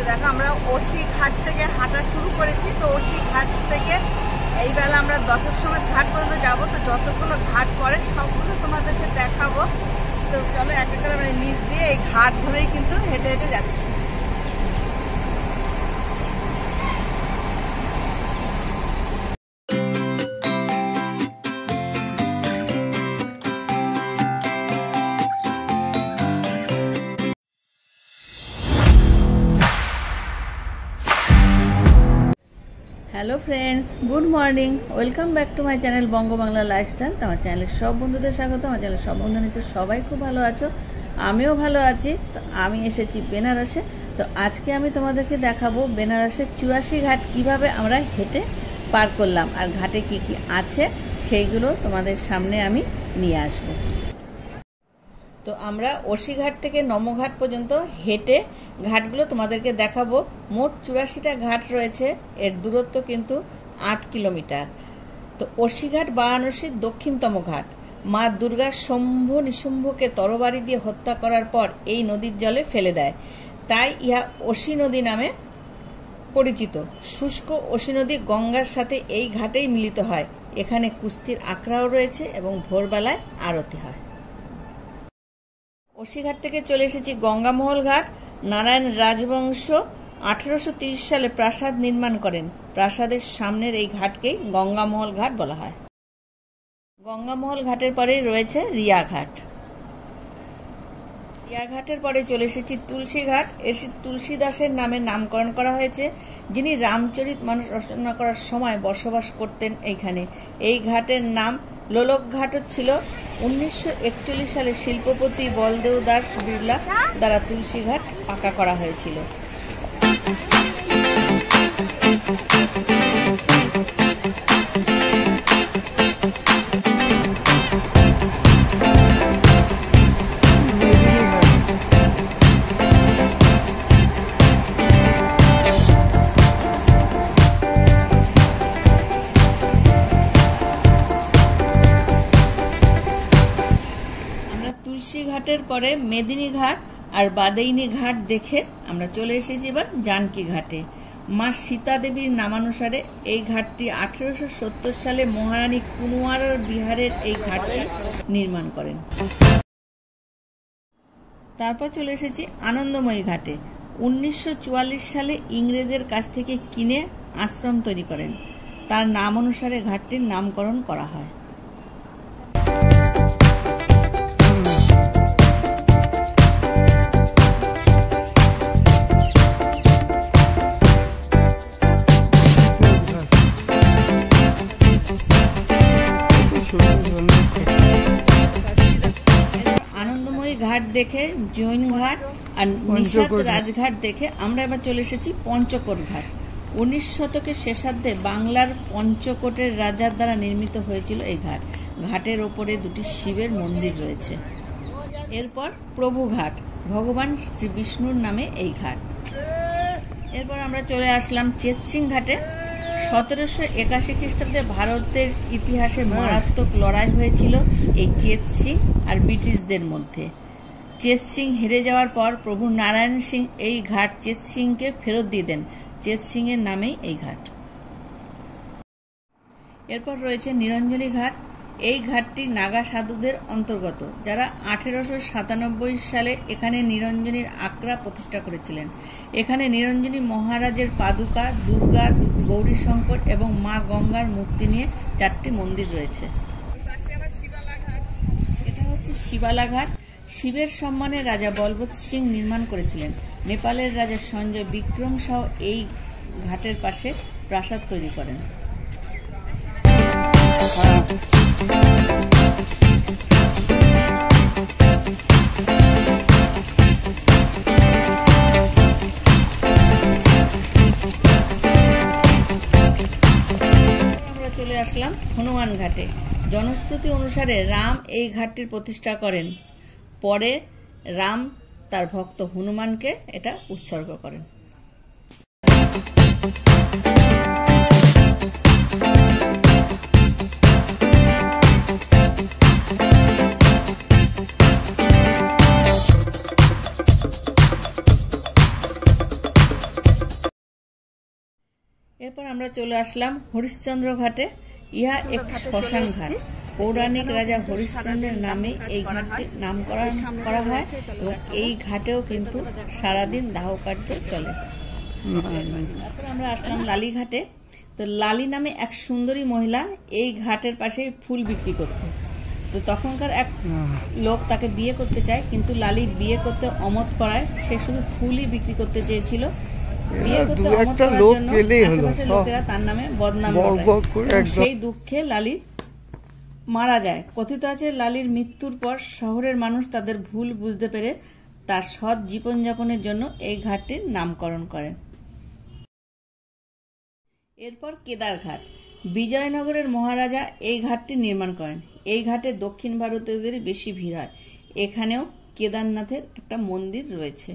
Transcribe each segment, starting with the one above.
দেখো আমরা ওসি ঘাট থেকে হাঁটা শুরু করেছি। তো ওসি ঘাট থেকে এই বেলা আমরা 10-এর সময় ঘাট পর্যন্ত যাবো। তো যতগুলো ঘাট পড়ে সবগুলো তোমাদেরকে দেখাবো। তো চলো এক এক করে আমরা নিচ দিয়ে এই ঘাট ধরেই কিন্তু হেঁটে হেঁটে যাচ্ছি। Hello friends, good morning, welcome back to my channel Bangabangla lifestyle. তো আমার চ্যানেলের সব বন্ধুদের স্বাগত। আমার চ্যানেলের সব বন্ধু নিশ্চয় সবাই খুব ভালো আছো, আমিও ভালো আছি। তো আমি এসেছি বেনারসে। তো আজকে আমি তোমাদেরকে দেখাবো বেনারসের 84 ঘাট কিভাবে আমরা হেঁটে পার করলাম, আর ঘাটে কি কি আছে সেইগুলো তোমাদের সামনে আমি নিয়ে আসবো। তো আমরা ওসি ঘাট থেকে নমঘাট পর্যন্ত হেঁটে ঘাটগুলো তোমাদেরকে দেখাবো। মোট 84টা ঘাট রয়েছে, এর দূরত্ব কিন্তু 8 কিলোমিটার। তো ওসি ঘাট বারাণসীর দক্ষিণতম ঘাট। মা দুর্গা শম্ভু নিশুম্ভকে তরবারি দিয়ে হত্যা করার পর এই নদীর জলে ফেলে দেয়, তাই ইহা ওসি নদী নামে পরিচিত। শুষ্ক ওসি নদী গঙ্গার সাথে এই ঘাটেই মিলিত হয়। এখানে কুস্তির আখড়াও রয়েছে এবং ভোরবেলায় আরতি হয়। ওসি ঘাট থেকে চলে এসেছি গঙ্গামহল ঘাট। নারায়ণ রাজবংশ 1830 সালে প্রাসাদ নির্মাণ করেন। প্রাসাদের সামনের এই ঘাটকেই গঙ্গামহল ঘাট বলা হয়। গঙ্গামহল ঘাটের পরেই রয়েছে রিয়া ঘাট। রিয়া ঘাটের পরে চলে এসেছি তুলসী ঘাট। এর তুলসীদাসের নামে নামকরণ করা হয়েছে, যিনি রামচরিত মানস রচনা করার সময় বসবাস করতেন এইখানে। এই ঘাটের নাম লোলক ঘাটও ছিল। 1941 সালে শিল্পপতি বলদেও দাস বিড়লা দ্বারা তুলসী ঘাট পাকা করা হয়েছিল। তুলসী ঘাটের পরে মেদিনী ঘাট আর বাদাইনি ঘাট দেখে আমরা চলে এসেছি এবার জানকী ঘাটে। মা সীতা দেবীর নামানুসারে এই ঘাটটি 1870 সালে মহারানী কুনওয়ার বিহারের এই ঘাটটি নির্মাণ করেন। তারপর চলে এসেছি আনন্দময়ী ঘাটে। 1944 সালে ইংরেজদের কাছ থেকে কিনে আশ্রম তৈরি করেন। তার নাম অনুসারে ঘাটটির নামকরণ করা হয়। আনন্দময়ী ঘাট দেখে জৈন ঘাট আর নিষাদ রাজঘাট দেখে আমরা এবার চলে এসেছি পঞ্চকোট ঘাট। 19 শতকের শেষার্ধে বাংলার পঞ্চকোটের রাজার দ্বারা নির্মিত হয়েছিল এই ঘাট। ঘাটের ওপরে দুটি শিবের মন্দির রয়েছে। এরপর প্রভু ঘাট, ভগবান শ্রী বিষ্ণুর নামে এই ঘাট। এরপর আমরা চলে আসলাম চেতসিং ঘাটে। 1781 খ্রিস্টাব্দে ভারতের ইতিহাসে মারাত্মক লড়াই হয়েছিল এই চেতসিং আর ব্রিটিশদের মধ্যে। চেতসিং হেরে যাওয়ার পর প্রভু নারায়ণ সিং এই ঘাট চেতসিংকে ফেরত দিয়ে দেন। চেতসিং এর নামেই এই ঘাট। এরপর রয়েছে নিরঞ্জনী ঘাট। এই ঘাটটি নাগা সাধুদের অন্তর্গত, যারা 1897 সালে এখানে নিরঞ্জনীর আখড়া প্রতিষ্ঠা করেছিলেন। এখানে নিরঞ্জনী মহারাজের পাদুকা, দুর্গা, গৌরীশঙ্কর এবং মা গঙ্গার মূর্তি নিয়ে 4টি মন্দির রয়েছে। এটা হচ্ছে শিবালা ঘাট। শিবের সম্মানে রাজা বলবৎ সিং নির্মাণ করেছিলেন। নেপালের রাজা সঞ্জয় বিক্রম শাহ এই ঘাটের পাশে প্রাসাদ তৈরি করেন। আমরা চলে আসলাম হনুমান ঘাটে। জনশ্রুতি অনুসারে রাম এই ঘাটটির প্রতিষ্ঠা করেন। পরে রাম তার ভক্ত হনুমানকে এটা উৎসর্গ করেন। এরপর আমরা চলে আসলাম হরিশ্চন্দ্র ঘাটে। ইহা একটি শ্মশান ঘাট। পৌরাণিক রাজা হরিশ্চন্দ্রের নামে এই ঘাটটির নামকরণ করা হয় এবং এই ঘাটেও কিন্তু সারাদিন দাহ কার্য চলে। তারপর আমরা আসলাম লালি ঘাটে। তো লালি নামে এক সুন্দরী মহিলা এই ঘাটের পাশে ফুল বিক্রি করত। তো তখনকার এক লোক তাকে বিয়ে করতে চায়, কিন্তু লালি বিয়ে করতে অমত করায় সে শুধু ফুলই বিক্রি করতে চেয়েছিল। বিয়ে করতে অমত করার জন্য আশেপাশের লোকেরা তার নামে বদনাম করে। সেই দুঃখে লালি মারা যায়। কথিত আছে লালির মৃত্যুর পর শহরের মানুষ তাদের ভুল বুঝতে পেরে তার সৎ জীবনযাপনের জন্য এই ঘাটটির নামকরণ করেন। এরপর কেদারঘাট। বিজয়নগরের মহারাজা এই ঘাটটি নির্মাণ করেন। এই ঘাটে দক্ষিণ ভারতীয়দেরই বেশি ভিড় হয়। এখানেও কেদারনাথের একটা মন্দির রয়েছে।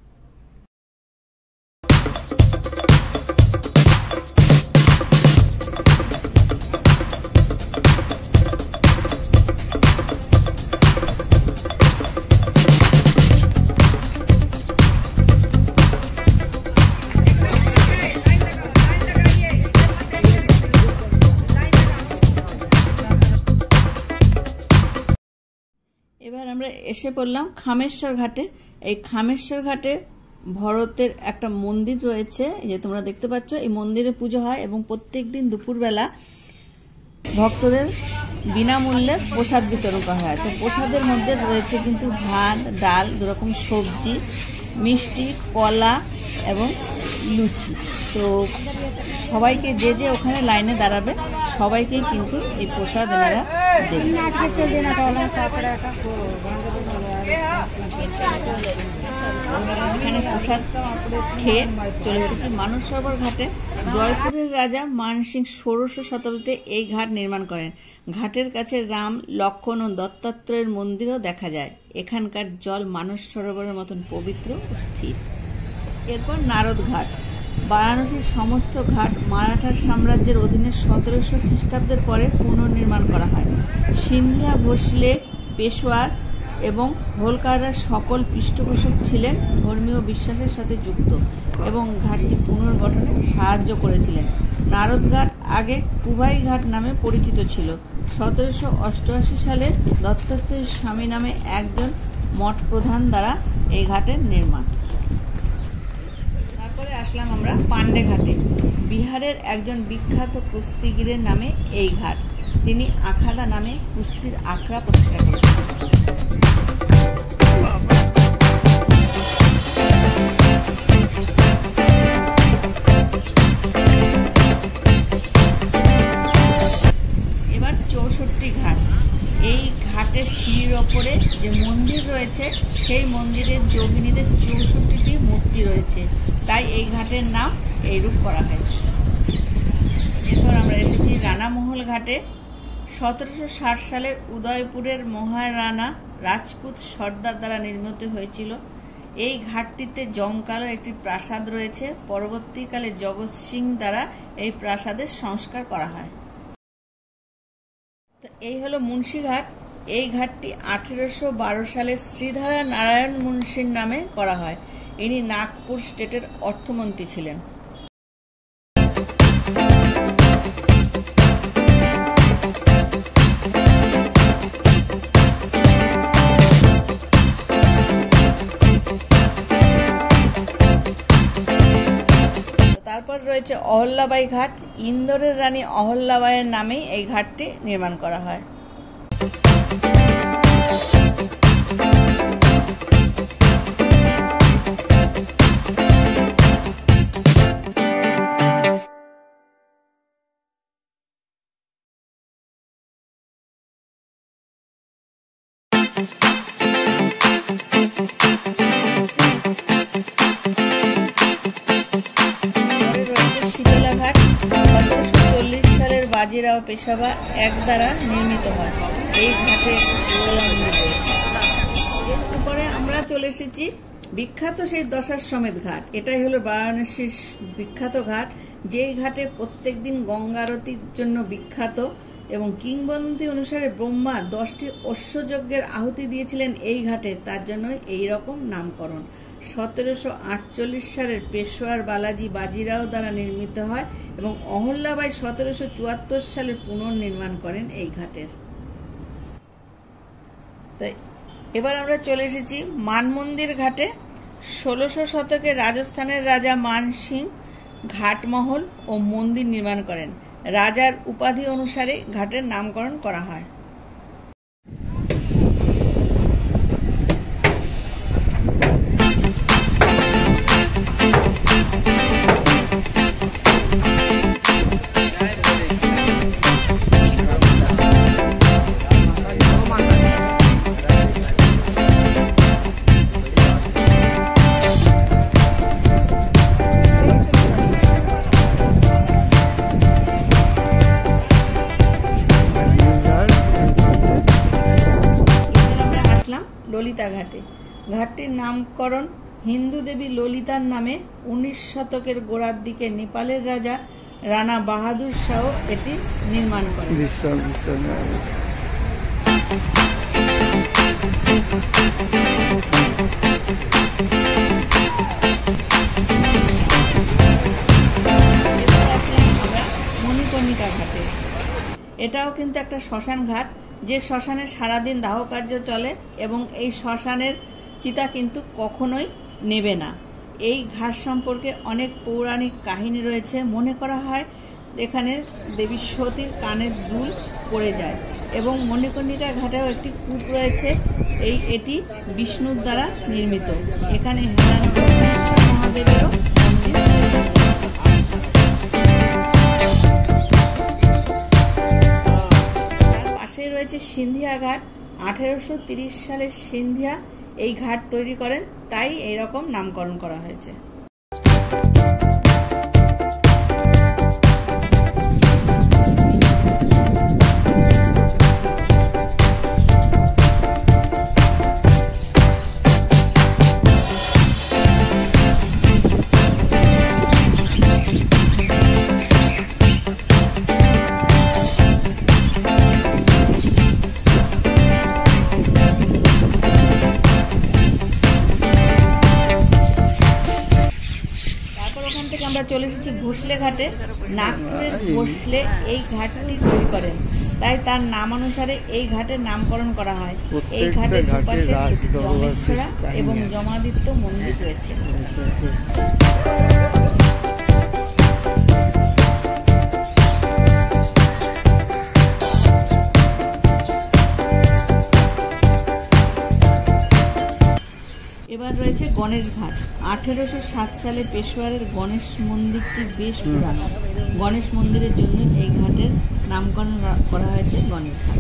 এবার আমরা এসে পড়লাম খামেশ্বর ঘাটে। এই খামেশ্বর ঘাটে ভরতের একটা মন্দির রয়েছে, যে তোমরা দেখতে পাচ্ছ। এই মন্দিরে পুজো হয় এবং প্রত্যেকদিন দুপুরবেলা ভক্তদের বিনামূল্যে প্রসাদ বিতরণ করা হয়। তো প্রসাদের মধ্যে রয়েছে কিন্তু ভাত, ডাল, দুরকম সবজি, মিষ্টি, কলা এবং লুচি। তো সবাইকে যে যে ওখানে লাইনে দাঁড়াবে সবাইকেই কিন্তু এই প্রসাদ এনারা দেবে। এখানে প্রসাদ খেয়ে চলে এসেছি মানস সরোবর ঘাটে। জয়পুরের রাজা মানসিং ১৬শ শতাব্দীতে এই ঘাট নির্মাণ করেন। ঘাটের কাছে রাম, লক্ষ্মণ ও দত্তাত্রেয়ের মন্দিরও দেখা যায়। এখানকার জল মানস সরোবরের মতন পবিত্র ও স্থির। এরপর নারদ ঘাট। বারাণসীর সমস্ত ঘাট মারাঠার সাম্রাজ্যের অধীনে ১৭০০ খ্রিস্টাব্দের পরে পুনর্নির্মাণ করা হয়। সিন্ধিয়া, ভোসলে, পেশোয়ার এবং হোলকাররা সকল পৃষ্ঠপোষক ছিলেন ধর্মীয় বিশ্বাসের সাথে যুক্ত এবং ঘাটটি পুনর্গঠনে সাহায্য করেছিলেন। নারদ ঘাট আগে কুভাই ঘাট নামে পরিচিত ছিল। ১৭৮৮ সালে দত্তাত্রেয় স্বামী নামে একজন মঠ প্রধান দ্বারা এই ঘাটের নির্মাণ। তারপরে আসলাম আমরা পান্ডে ঘাটে। বিহারের একজন বিখ্যাত কুস্তিগিরের নামে এই ঘাট। তিনি আখাড়া নামে কুস্তির আখড়া প্রতিষ্ঠা করেন। এবার ৬৪ ঘাট। এই ঘাটের সিঁড়ির ওপরে যে মন্দির রয়েছে সেই মন্দিরের যোগিনীদের ৬৪টি মূর্তি রয়েছে, তাই এই ঘাটের নাম এইরূপ করা হয়েছে। এরপর আমরা এসেছি রানামহল ঘাটে। ১৭৬০ সালের উদয়পুরের মহারানা রাজপুত সর্দার দ্বারা নির্মিত হয়েছিল। এই ঘাটটিতে জমকালো একটি প্রাসাদ রয়েছে। পরবর্তীকালে জগৎ সিং দ্বারা এই প্রাসাদের সংস্কার করা হয়। তো এই হলো মুন্সিঘাট। এই ঘাটটি ১৮১২ সালে শ্রীধারা নারায়ণ মুন্সির নামে করা হয়। ইনি নাগপুর স্টেটের অর্থমন্ত্রী ছিলেন। তারপর রয়েছে অহল্যাবাই ঘাট। ইন্দোরের রানী অহল্যাবাইয়ের নামেই এই ঘাটটি নির্মাণ করা হয়। শীতলাঘাট ১৭৪০ সালের বাজিরাও পেশাবা এক দ্বারা নির্মিত হয়। এই ঘাটে একটি শীতলা মন্দির রয়েছে। এরপরে আমরা চলে এসেছি বিখ্যাত সেই দশাশ্বমেধ ঘাট। এটাই হলো বারাণসীর বিখ্যাত ঘাট, যেই ঘাটে প্রত্যেকদিন গঙ্গা আরতির জন্য বিখ্যাত এবং কিংবদন্তি অনুসারে ব্রহ্মা ১০টি অশ্বযজ্ঞের আহুতি দিয়েছিলেন এই ঘাটে, তার জন্য এই রকম নামকরণ। 1748 সালের পেশোয়ার বালাজি বাজিরাও দ্বারা নির্মিত হয় এবং অহল্যাবাই 1774 সালে পুনর্নির্মাণ করেন এই ঘাটের। তাই এবার আমরা চলে এসেছি মানমন্দির ঘাটে। 1600 শতকে রাজস্থানের রাজা মান সিং ঘাটমহল ও মন্দির নির্মাণ করেন। রাজার উপাধি অনুসারে ঘাটের নামকরণ করা হয়। ললিতা ঘাটে। ঘাটটির নামকরণ হিন্দু দেবী ললিতার নামে 19 শতকের গোড়ার দিকে নেপালের রাজা রানা বাহাদুর শাহ এটি নির্মাণ করেন। মণিকর্ণিকা ঘাটে। এটাও কিন্তু একটা শ্মশান ঘাট, যে শ্মশানে সারাদিন দাহ কার্য চলে এবং এই শ্মশানের চিতা কিন্তু কখনোই নেবে না। এই ঘাট সম্পর্কে অনেক পৌরাণিক কাহিনী রয়েছে। মনে করা হয় এখানে দেবী সতীর কানের দুল পড়ে যায় এবং মণিকর্ণিকা ঘাটেও একটি কূপ রয়েছে। এটি বিষ্ণুর দ্বারা নির্মিত। এখানে মহাদেবেরও রয়েছে সিন্ধিয়া ঘাট। 1830 সালে সিন্ধিয়া এই ঘাট তৈরি করেন, তাই এইরকম নামকরণ করা হয়েছে। আমরা চলে এসেছি ঘোষলে ঘাটে। নাগপুরের ঘোষলে এই ঘাটটি তৈরি করেন, তাই তার নাম অনুসারে এই ঘাটের নামকরণ করা হয়। এই ঘাটের দুপাশে জমেশ্বরা এবং জমাদিত্য মন্দির রয়েছে। এবার রয়েছে গণেশ ঘাট। 1807 সালে পেশোয়ারের গণেশ মন্দিরটি বেশ পুরানো। গণেশ মন্দিরের জন্য এই ঘাটের নামকরণ করা হয়েছে গণেশ ঘাট।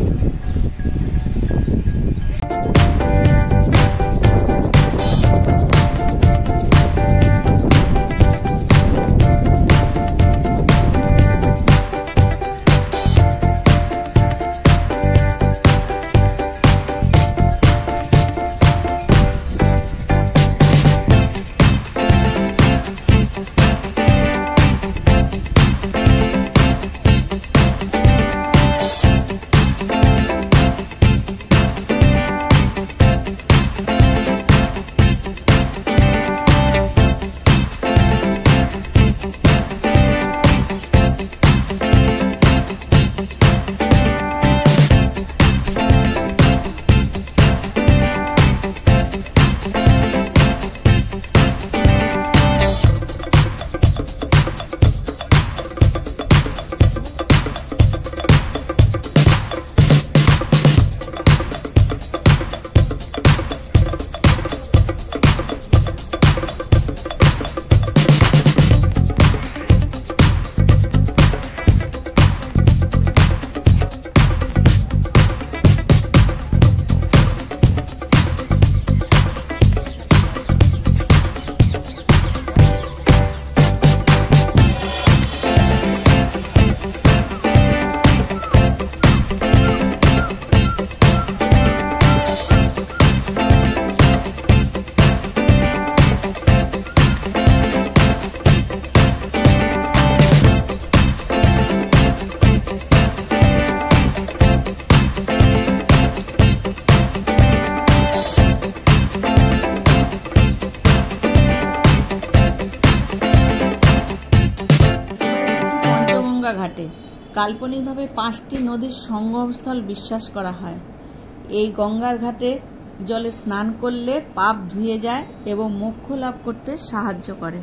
ঘটে। কাল্পনিকভাবে 5টি নদীর সঙ্গমস্থল বিশ্বাস করা হয়। এই গঙ্গার ঘাটে জলে স্নান করলে পাপ ধুয়ে যায় এবং মোক্ষ লাভ করতে সাহায্য করে।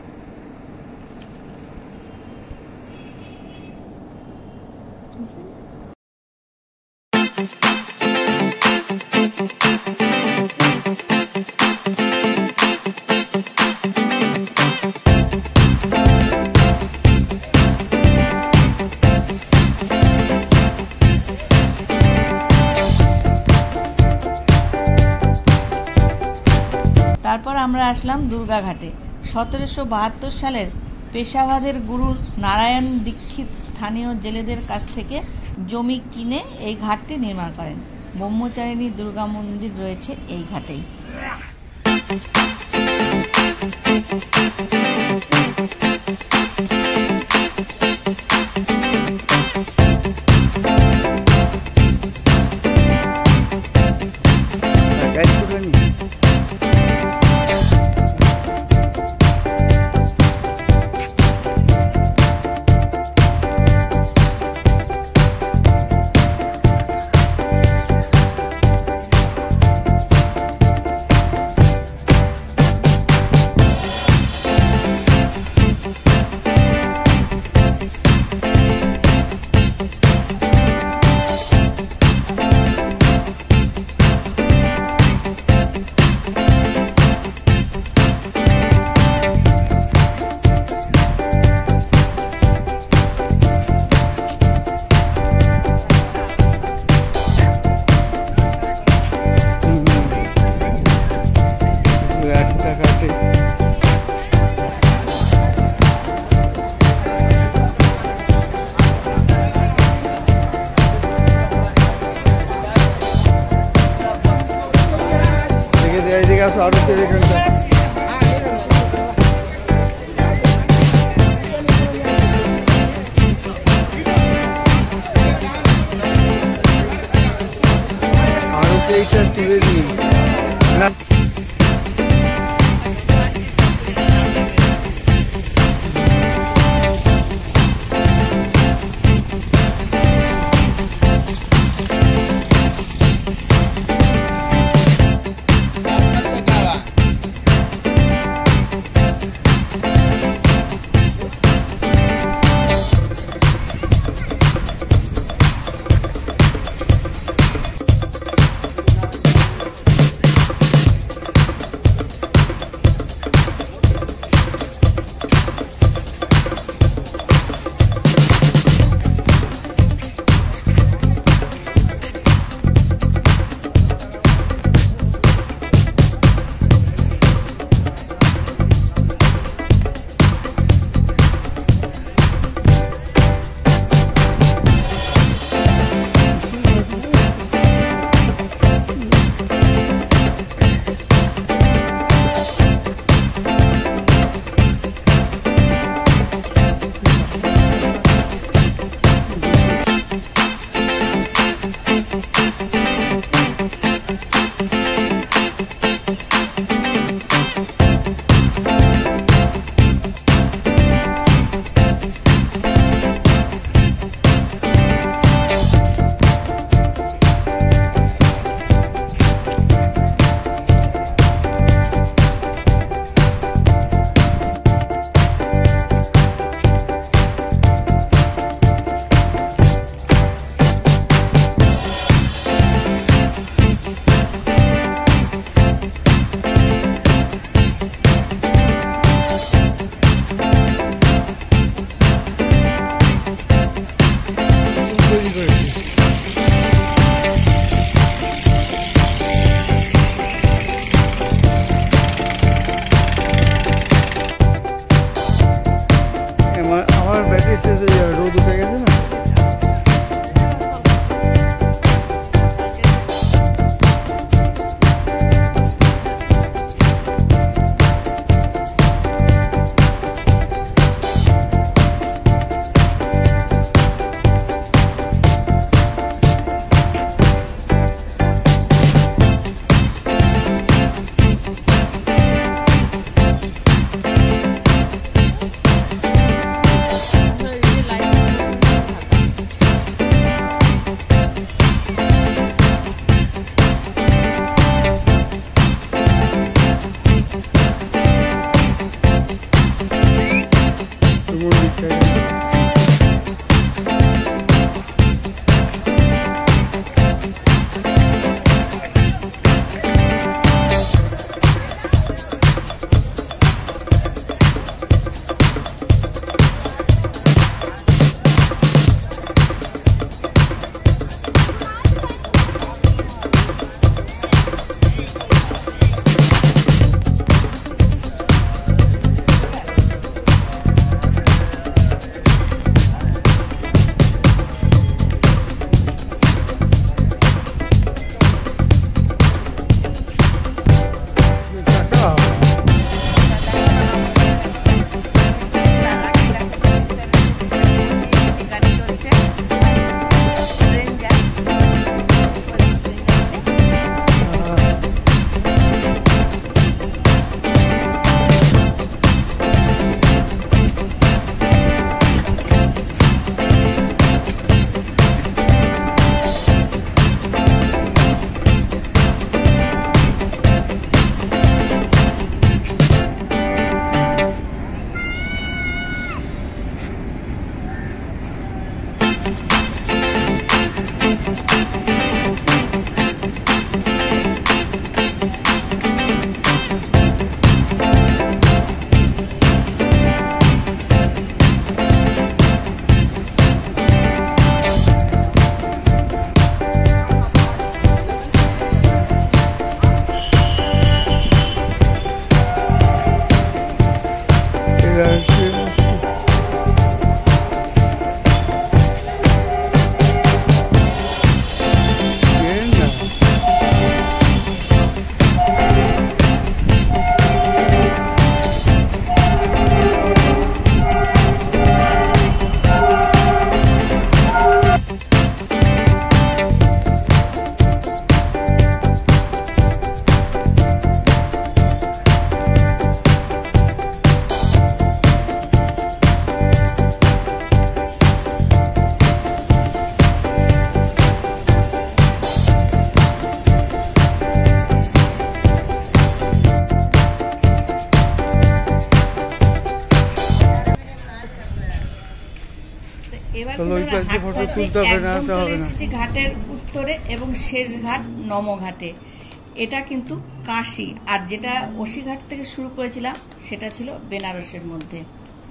তারপর আমরা আসলাম দুর্গাঘাটে। 1772 সালের পেশাওয়াদের গুরু নারায়ণ দীক্ষিত স্থানীয় জেলেদের কাছ থেকে জমি কিনে এই ঘাটটি নির্মাণ করেন। ব্রহ্মচারিণী দুর্গা মন্দির রয়েছে এই ঘাটেই। ঘাটের উত্তরে এবং শেষ ঘাট নমঘাটে। এটা কিন্তু কাশী, আর যেটা ওসিঘাট থেকে শুরু করেছিলাম সেটা ছিল বেনারসের মধ্যে।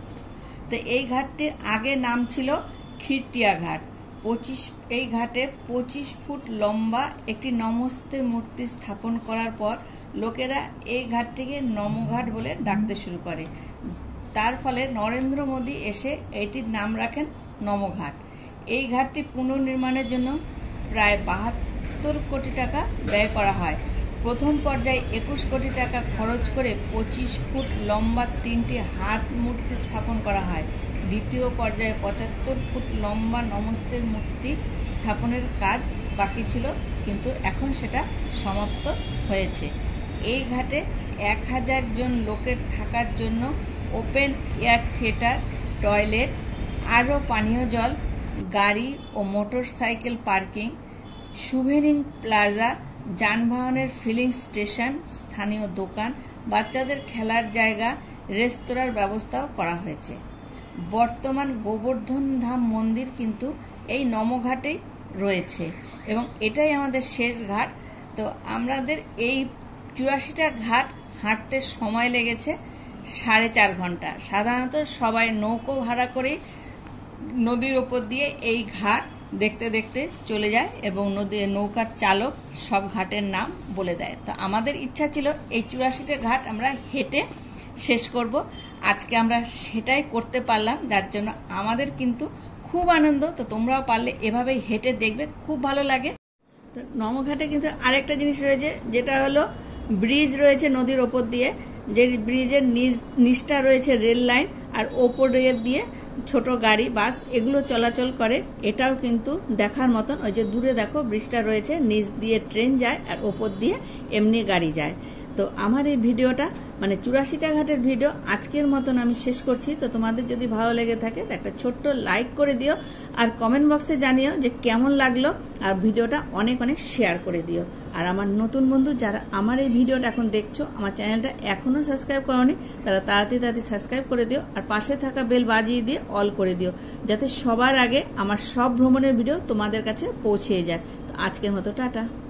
তো এই ঘাটটির আগে নাম ছিল খিরটিয়া ঘাট। এই ঘাটে 25 ফুট লম্বা একটি নমস্তে মূর্তি স্থাপন করার পর লোকেরা এই ঘাটটিকে নমঘাট বলে ডাকতে শুরু করে। তার ফলে নরেন্দ্র মোদী এসে এটির নাম রাখেন নমঘাট। এই ঘাটটি পুনর্নির্মাণের জন্য প্রায় 72 কোটি টাকা ব্যয় করা হয়। প্রথম পর্যায়ে 21 কোটি টাকা খরচ করে 25 ফুট লম্বা 3টি হাত মূর্তি স্থাপন করা হয়। দ্বিতীয় পর্যায়ে 75 ফুট লম্বা নমস্তের মূর্তি স্থাপনের কাজ বাকি ছিল, কিন্তু এখন সেটা সমাপ্ত হয়েছে। এই ঘাটে 1000 জন লোকের থাকার জন্য ওপেন এয়ার থিয়েটার, টয়লেট, আরও পানীয় জল, গাড়ি ও motorcycle parking, souvenir plaza, যানবাহনের ফিলিং স্টেশন, স্থানীয় দোকান, বাচ্চাদের খেলার জায়গা, রেস্তোরাঁর ব্যবস্থাও করা হয়েছে। বর্তমান গোবর্ধন ধাম মন্দির কিন্তু এই নমঘাটেই রয়েছে এবং এটাই আমাদের শেষ ঘাট। তো আমাদের এই 84টা ঘাট হাঁটতে সময় লেগেছে 4.5 ঘন্টা। সাধারণত সবাই নৌকো ভাড়া করে নদীর ওপর দিয়ে এই ঘাট দেখতে দেখতে চলে যায় এবং নৌকার চালক সব ঘাটের নাম বলে দেয়। তো আমাদের ইচ্ছা ছিল এই 84টা ঘাট আমরা হেঁটে শেষ করব। আজকে আমরা সেটাই করতে পারলাম, যার জন্য আমাদের কিন্তু খুব আনন্দ। তো তোমরাও পারলে এভাবেই হেঁটে দেখবে, খুব ভালো লাগে। তো নমঘাটে কিন্তু আরেকটা জিনিস রয়েছে, যেটা হলো ব্রিজ রয়েছে নদীর ওপর দিয়ে, যে ব্রিজের নিচটা রয়েছে রেল লাইন, আর ওপরে দিয়ে ছোট গাড়ি, বাস এগুলো চলাচল করে। এটাও কিন্তু দেখার মতন। ওই যে দূরে দেখো ব্রিজটা রয়েছে, নিচ দিয়ে ট্রেন যায় আর ওপর দিয়ে এমনি গাড়ি যায়। তো আমার এই ভিডিওটা মানে 84টা ঘাটের ভিডিও আজকের মতন আমি শেষ করছি। তো তোমাদের যদি ভালো লেগে থাকে তো একটা ছোট্ট লাইক করে দিও, আর কমেন্ট বক্সে জানিও যে কেমন লাগলো, আর ভিডিওটা অনেক অনেক শেয়ার করে দিও। আর আমার নতুন বন্ধু যারা আমার এই ভিডিওটা এখন দেখছো, আমার চ্যানেলটা এখনও সাবস্ক্রাইব করোনি, তারা তাড়াতাড়ি সাবস্ক্রাইব করে দিও, আর পাশে থাকা বেল বাজিয়ে দিয়ে অল করে দিও, যাতে সবার আগে আমার সব ভ্রমণের ভিডিও তোমাদের কাছে পৌঁছে যায়। তো আজকের মতো টাটা।